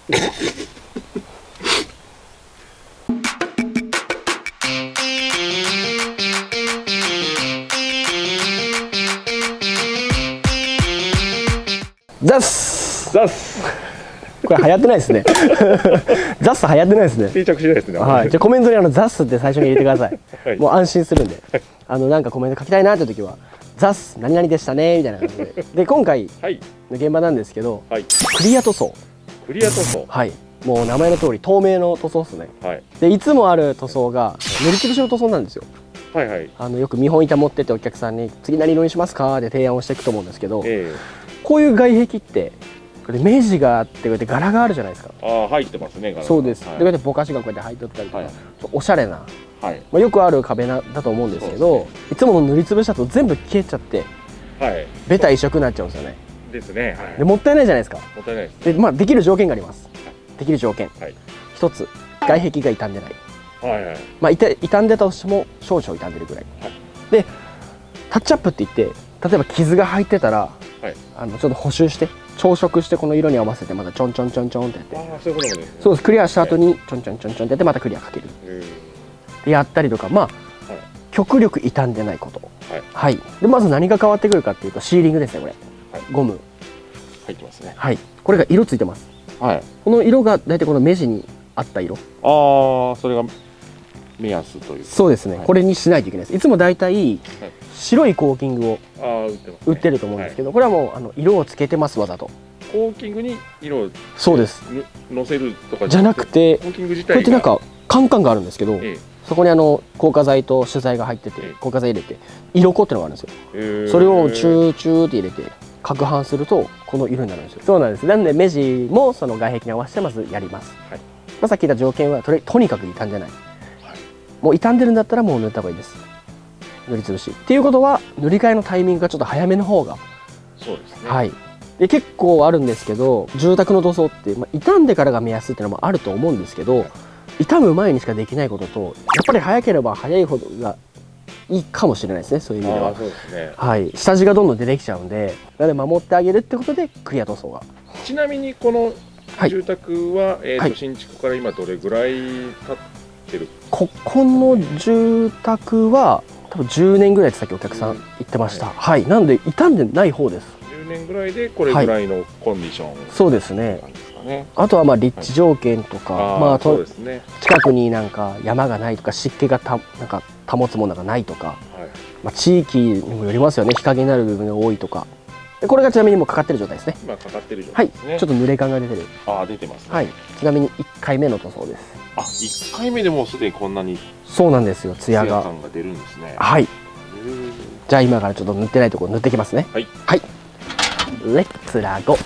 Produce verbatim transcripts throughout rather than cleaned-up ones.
ザッスザス。 これ流行ってないですね。ザッス流行ってないですね。 定着しないですね。 はい、じゃあコメントにあのザッスって最初に入れてください。 はい、 もう安心するんで、あのなんかコメント書きたいなって時はザッス何々でしたねみたいな感じで。で今回の現場なんですけど、はい、クリア塗装。 クリア塗装。 はい。もう名前の通り透明の塗装ですね。はい。でいつもある塗装が塗りつぶしの塗装なんですよ。はいはい。あのよく見本板持ってってお客さんに次何色にしますかって提案をしていくと思うんですけど、えー、こういう外壁ってこれ目地があってこうやって柄があるじゃないですか。ああ入ってますね。柄そうです。はい、でこうやってぼかしがこうやって入ってったりとか、はい、おしゃれな、はい、まあよくある壁なだと思うんですけど、ね、いつもの塗りつぶしたと全部消えちゃって、はい、ベタ一色になっちゃうんですよね。ですね。はい、でもったいないじゃないですか。もったいないです。でまあできる条件があります。はい、できる条件。はい、一つ外壁が傷んでない。はいはい。まあ傷んでたとしても少々傷んでるぐらい。はい、でタッチアップって言って例えば傷が入ってたら、はい、あのちょっと補修して調色してこの色に合わせてまたちょんちょんちょんちょんってやって。ああそういうことですね。そうです。クリアした後にちょんちょんちょんちょんってやってまたクリアかける。でやったりとかまあ、はい、極力傷んでないこと。はい。はい、でまず何が変わってくるかっていうとシーリングですねこれ。はい、ゴム。入ってますね。はい。これが色ついてます。はい。この色が大体この目地に合った色。ああそれが目安という。そうですね。はい、これにしないといけないです。いつも大体、はい、白いコーキングを売ってると思うんですけど、はい、これはもうあの色をつけてますわざと。コーキングに色をそうですのせるとかじゃなくて、コーキング自体がこうやってなんかカンカンがあるんですけど、ええ、そこにあの硬化剤と主材が入ってて、ええ、硬化剤入れて色粉っていうのがあるんですよ。えそれをチューチューって入れて攪拌するとこの色になるんですよ。そうなんです。なんで目地もその外壁に合わせてまずやります。はい、まあさっき言った条件はとりとにかく傷んでない。はい、もう傷んでるんだったらもう塗った方がいいです。塗りつぶしっていうことは塗り替えのタイミングがちょっと早めの方がそうですね。はい。で結構あるんですけど住宅の塗装って、まあ、傷んでからが目安っていうのもあると思うんですけど、傷む前にしかできないこととやっぱり早ければ早いほどがいいかもしれないですね。そういう意味では。そうですね。はい。下地がどんどん出てきちゃうんでなので守ってあげるってことでクリア塗装が。ちなみにこの住宅は、はい、えーと新築から今どれぐらい経ってる？ここの住宅は多分じゅうねんぐらいってさっきお客さん言ってました。はい、はい、なんで傷んでない方です。じゅうねんぐらいでこれぐらいのコンディション、はい、そうですね。あとはまあ立地条件とか、はい、まあと、ね、近くになんか山がないとか湿気がたなんか保つものがないとか、はい、まあ地域にもよりますよね。日陰になる部分が多いとか。これがちなみにもうかかってる状態ですね。今かかってる状態ですね。はい、ちょっと濡れ感が出てる。ああ出てますね。はい。ちなみにいっかいめの塗装です。あ、いっかいめでもうすでにこんなに。そうなんですよ。ツヤが。感が出るんですね。はい。じゃあ今からちょっと塗ってないところ塗ってきますね。はい。はい。レッツラゴ。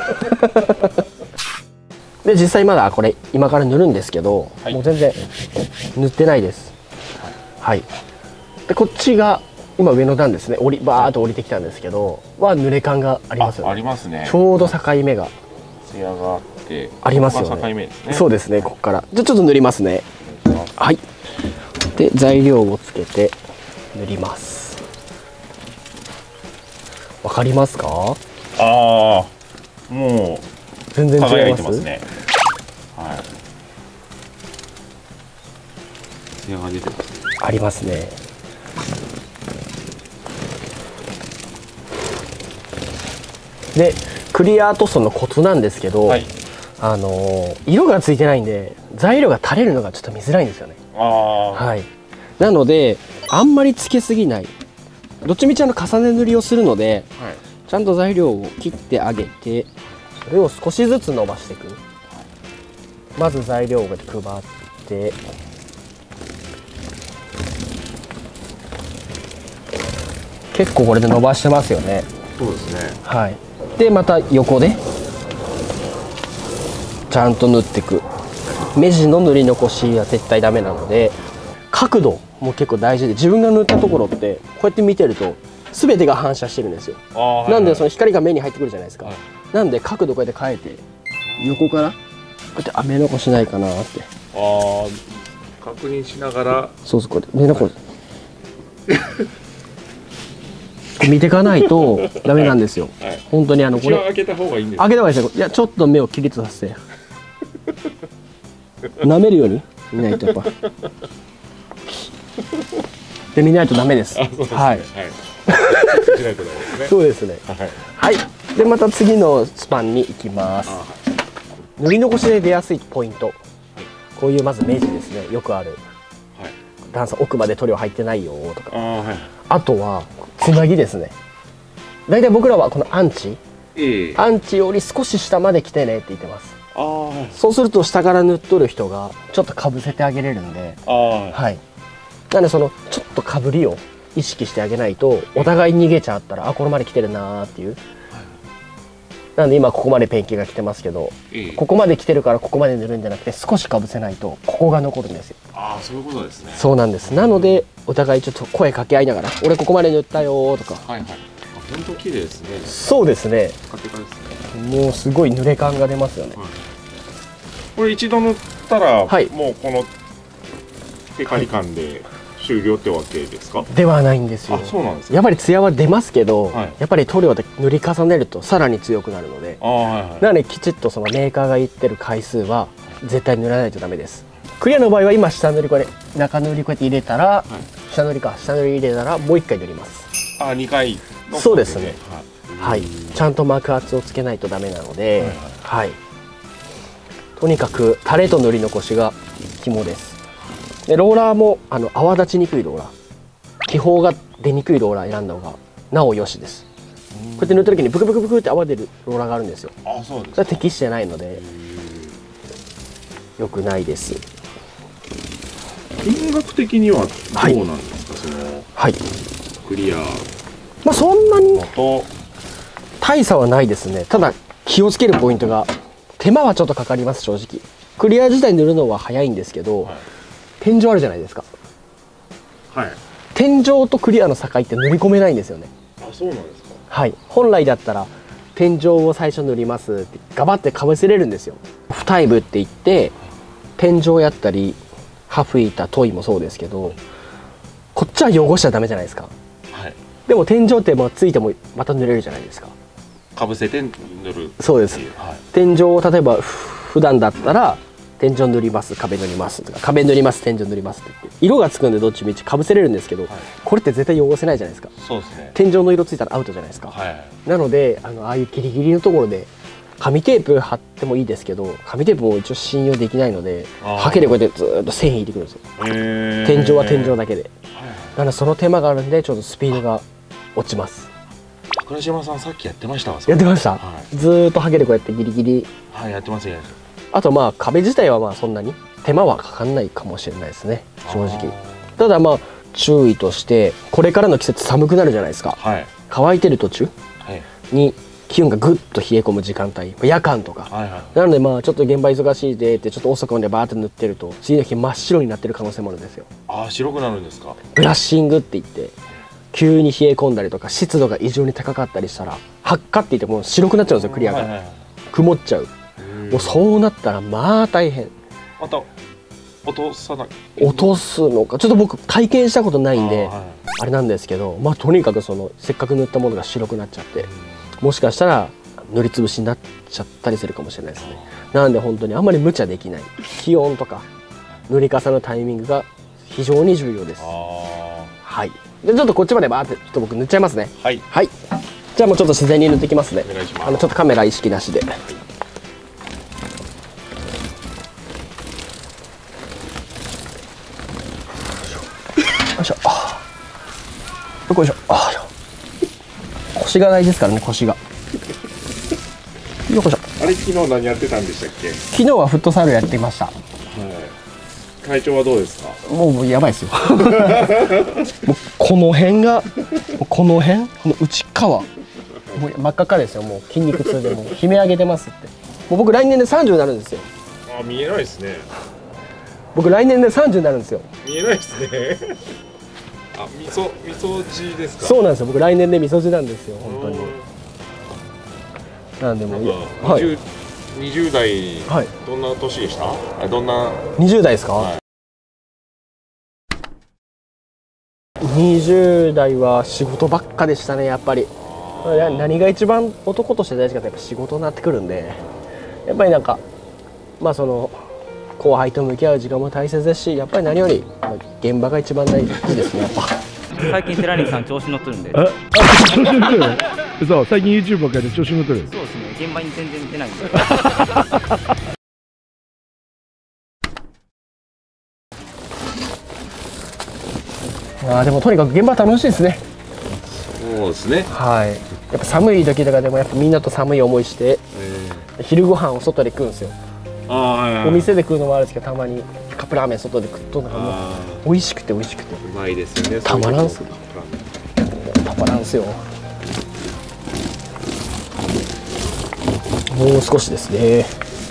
で実際まだこれ今から塗るんですけど、はい、もう全然塗ってないです。はい。でこっちが今上の段ですね。降りバーっと降りてきたんですけど、は濡れ感がありますよね。ありますね。ちょうど境目が。ツヤがあってありますよね。境目ですね。そうですね。ここからじゃあちょっと塗りますね。はい。で材料をつけて塗ります。わかりますか？ああ、もう全然違いますね。はい。ツヤが出てますね。ありますね。でクリア塗装のコツなんですけど、はい、あの色がついてないんで材料が垂れるのがちょっと見づらいんですよね。あ、はい、なのであんまりつけすぎない、どっちみちあの重ね塗りをするので、はい、ちゃんと材料を切ってあげてそれを少しずつ伸ばしていく。まず材料を配って結構これで伸ばしてますよね。そうですね。はい。でまた横でちゃんと塗っていく。目地の塗り残しは絶対ダメなので角度も結構大事で、自分が塗ったところってこうやって見てると全てが反射してるんですよ。なんでその光が目に入ってくるじゃないですか。はい、なんで角度こうやって変えて横からこうやってあ目残しないかなって、ああ確認しながら、そうそうこうやって目残し見ていかないとダメなんですよ。はい、本当にあのこれ開けた方がいいんですか？開けた方がいいですよ。いやちょっと目をキリッとさせて舐めるように見ないとやっぱで見ないとダメです。はい。そうですね。はい。でまた次のスパンに行きます。塗り残しで出やすいポイント。こういうまず目地ですね。よくある。段差奥まで塗料入ってないよとか。あとはつなぎですね。大体僕らはこのアンチ、アンチより少し下まで来てねって言ってます。そうすると下から塗っとる人がちょっとかぶせてあげれるんで、はい。なのでそのちょっとかぶりを意識してあげないとお互い逃げちゃったらあこれまで来てるなーっていう。なので今ここまでペンキが来てますけど、ここまで来てるからここまで塗るんじゃなくて少しかぶせないとここが残るんですよ。 ああそういうことですね。 そうなんです。なのでお互いちょっと声掛け合いながら俺ここまで塗ったよとか。 はいはい。本当綺麗ですね。 そうですね。もうすごい濡れ感が出ますよね。 これ一度塗ったら、はい、もうこのテカリ感で終了ってわけですか？ ではないんですよ。 あ、そうなんですか。 やっぱりツヤは出ますけど、はい、やっぱり塗料で塗り重ねるとさらに強くなるので、はいはい、なのできちっとそのメーカーが言ってる回数は絶対塗らないとダメです。クリアの場合は今下塗りこれ中塗りこうやって入れたら、はい、下塗りか下塗り入れたらもういっかい塗ります。 あ、にかいの。 そうですね。はい、ちゃんと膜圧をつけないとダメなので、はい、はい、とにかくタレと塗り残しが肝です。でローラーもあの泡立ちにくいローラー、気泡が出にくいローラー選んだ方がなおよしです。こうやって塗った時にブクブクブクって泡出るローラーがあるんですよ。 あ、そうです。 それは適してないのでよくないです。 金額的にはどうなんですか、はい、その、はい、クリア、 まあそんなに大差はないですね。ただ気をつけるポイントが手間はちょっとかかります。正直クリア自体塗るのは早いんですけど、はい、天井あるじゃないですか。 はい。 天井とクリアの境って塗り込めないんですよね。 あ、そうなんですか。 はい。本来だったら天井を最初塗りますってガバってかぶせれるんですよ。二重部って言って天井やったり刃吹いたトイもそうですけど、こっちは汚しちゃダメじゃないですか。はい。でも天井ってまあついてもまた塗れるじゃないですか。 かぶせて塗る。 そうです。はい、天井を例えば普段だったら天井塗ります壁塗りますとか壁塗ります天井塗りますって言って色がつくんでどっちみちかぶせれるんですけど、はい、これって絶対汚せないじゃないですか。 そうですね。 天井の色ついたらアウトじゃないですか。はい、なのであのああいうギリギリのところで紙テープ貼ってもいいですけど紙テープも一応信用できないのでハケでこうやってずっと線引いてくるんですよ。天井は天井だけで。なのでその手間があるんでちょっとスピードが落ちます。 桜島さんさっきやってましたわ。 やってました、はい、ずーっとハケでこうやってギリギリ。 はい、やってますよ。 あとまあ壁自体はまあそんなに手間はかかんないかもしれないですね正直。ただまあ注意としてこれからの季節寒くなるじゃないですか、はい、乾いてる途中に気温がぐっと冷え込む時間帯夜間とか、はいはい、なのでまあちょっと現場忙しいでってちょっと遅くまでバーって塗ってると次の日真っ白になってる可能性もあるんですよ。 ああ、白くなるんですか。 ブラッシングって言って急に冷え込んだりとか湿度が異常に高かったりしたら発火って言ってもう白くなっちゃうんですよクリアが、はいはいはい、曇っちゃう。もうそうなったらまあ大変。 また落とさない落とすのかちょっと僕体験したことないんで あ,、はい、あれなんですけど、まあとにかくそのせっかく塗ったものが白くなっちゃってもしかしたら塗りつぶしになっちゃったりするかもしれないですね。なので本当にあんまり無茶できない。気温とか塗り重ねのタイミングが非常に重要です。はい。でちょっとこっちまでバーってちょっと僕塗っちゃいますね。はい、はい、じゃあもうちょっと自然に塗っていきますね。お願いします。あのちょっとカメラ意識なしで、はい、よいしょよいしょ。あ腰が大事ですからね。腰がよいしょ。 あれ昨日何やってたんでしたっけ。 昨日はフットサルやってました。はい、 体調はどうですか。 もうもうやばいですよもうこの辺がこの辺この内側もう真っ赤っかですよ。もう筋肉痛でもう悲鳴上げてますって。もう僕来年でさんじゅうになるんですよ。 あ、見えないですね。 僕来年でさんじゅうになるんですよ。 見えないですねあ、みそ、みそじですか。 そうなんですよ。僕来年でみそじなんですよ本当に。なんでもうはい、にじゅう代、はい、どんな年でした？あ、どんなにじゅう代ですか？はい、にじゅう代は仕事ばっかでしたねやっぱり。何が一番男として大事かってやっぱ仕事になってくるんで、やっぱりなんかまあその後輩と向き合う時間も大切ですし、やっぱり何より現場が一番大事ですね。やっぱ最近セラニクさん調子乗ってるんで。 あ、調子乗ってる。そう、最近 YouTube ばっかりで調子乗ってる。 そうですね。現場に全然出ないんで。 あ、でもとにかく現場楽しいですね。 そうですね。 はい。やっぱ寒い時とかでもやっぱみんなと寒い思いして、えー、昼ご飯を外で食うんですよ。あ、はいはい、お店で食うのもあるんですけど、たまにカップラーメン外で食うとなんかもう美味しくて美味しくて。 うまいですよね。 たまらんす。たまらんすよ。もう少しですね。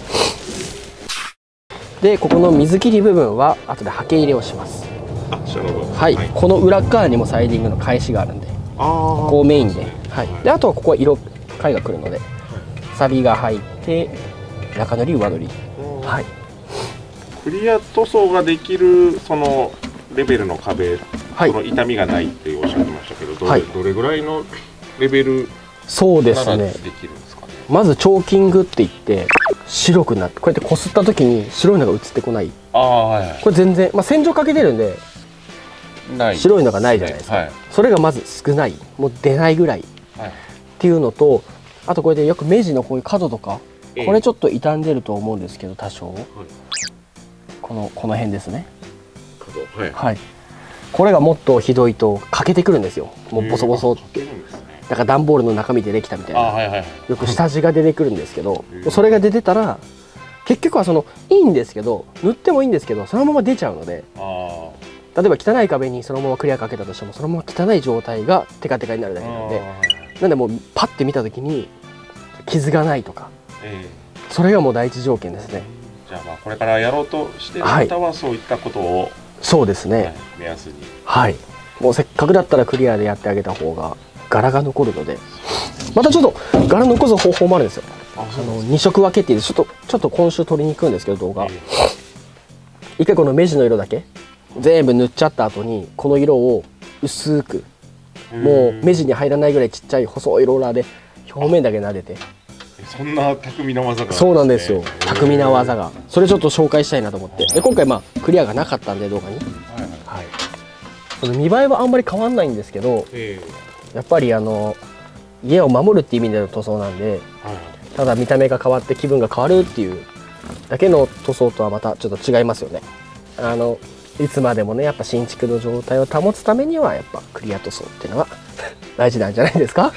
で、ここの水切り部分は後で刷毛入れをします。 あ、下の部分。 はい、はい、この裏側にもサイディングの返しがあるんで、ここをメインで、はい。で、あとはここは色貝が来るので、はい、サビが入って中塗り上塗り。はい。 クリア塗装ができるそのレベルの壁、はい、その痛みがないっておっしゃってましたけど、どれ、はい、どれぐらいのレベルそうですね。 できるんですかね。まずチョーキングって言って白くなって、こうやってこすった時に白いのが映ってこない。あ、はいはい、これ全然、まあ、洗浄かけてるんでない、白いのがないじゃないですか、はい、それがまず少ない、もう出ないぐらい、はい、っていうのと、あとこれでよく目地のこういう角とか、えー、これちょっと傷んでると思うんですけど多少、はい、このこの辺ですね、角、はい、はい、これがもっとひどいと欠けてくるんですよ。もうボソボソって、だから段ボールの中身でできたみたいな、はいはい、よく下地が出てくるんですけど、それが出てたら結局はそのいいんですけど、塗ってもいいんですけどそのまま出ちゃうので、あ、例えば汚い壁にそのままクリアかけたとしてもそのまま汚い状態がテカテカになるだけなので、なんでもうパッて見た時に傷がないとか、えー、それがもう第一条件ですね。 じゃあまあこれからやろうとしている方はそういったことを、はい、 そうですね、はい、 目安に、 はい、もうせっかくだったらクリアでやってあげた方が柄が残るので、またちょっと柄残す方法もあるんですよ。あのに色分けっていうちょっとちょっと今週撮りに行くんですけど動画、えー、一回この目地の色だけ全部塗っちゃった後にこの色を薄く、もう目地に入らないぐらいちっちゃい細いローラーで表面だけ撫でて、 そんな巧みな技が、 そうなんですよ、巧みな技が、それちょっと紹介したいなと思って、で今回まあクリアがなかったんで動画に、はい、その見栄えはあんまり変わんないんですけど、えー、やっぱりあの家を守るっていう意味での塗装なんで、はい、ただ見た目が変わって気分が変わるっていうだけの塗装とはまたちょっと違いますよね。あのいつまでもねやっぱ新築の状態を保つためにはやっぱクリア塗装っていうのは大事なんじゃないですか。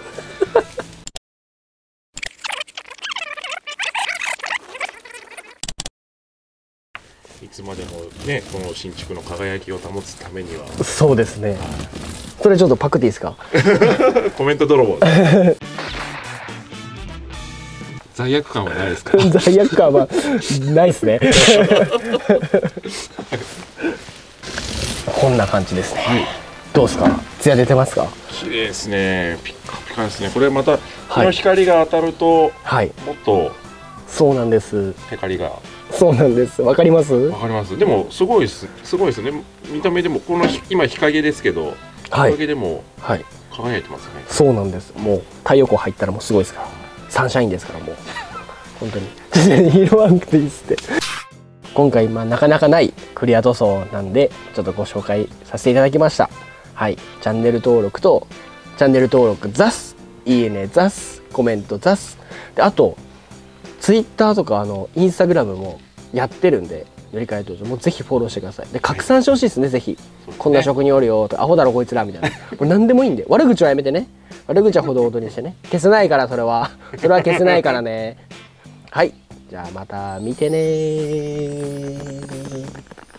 いつまでもねこの新築の輝きを保つためには、 そうですね、それちょっとパクっていいですか。 コメント泥棒罪悪感はないですか。 罪悪感はないですね。こんな感じですね、はい、どうですか、ツヤ出てますか。 綺麗ですね、ピカピカですね。これまたこの光が当たると、はい、もっとそうなんです、 テカリが、 そうなんです、わかりますわかります。でもすごいですすごいですね。見た目でもこの今日陰ですけど、はい、日陰でも輝いてますね、はい、そうなんです。もう太陽光入ったらもうすごいですから、サンシャインですから、もう本当に色わんくていいっすって。今回まあなかなかないクリア塗装なんでちょっとご紹介させていただきました。はい、チャンネル登録とチャンネル登録ザス、いいねザス、コメントザスで、あとツイッターとかあのインスタグラムもやってるんで、塗り替え登場もうぜひフォローしてください。で拡散してほしいですね、ぜひ、ね、こんな職人おるよと、アホだろこいつらみたいな、これ何でもいいんで、悪口はやめてね、悪口はほどほどにしてね、消せないからそれはそれは消せないからね。はい、じゃあまた見てねー。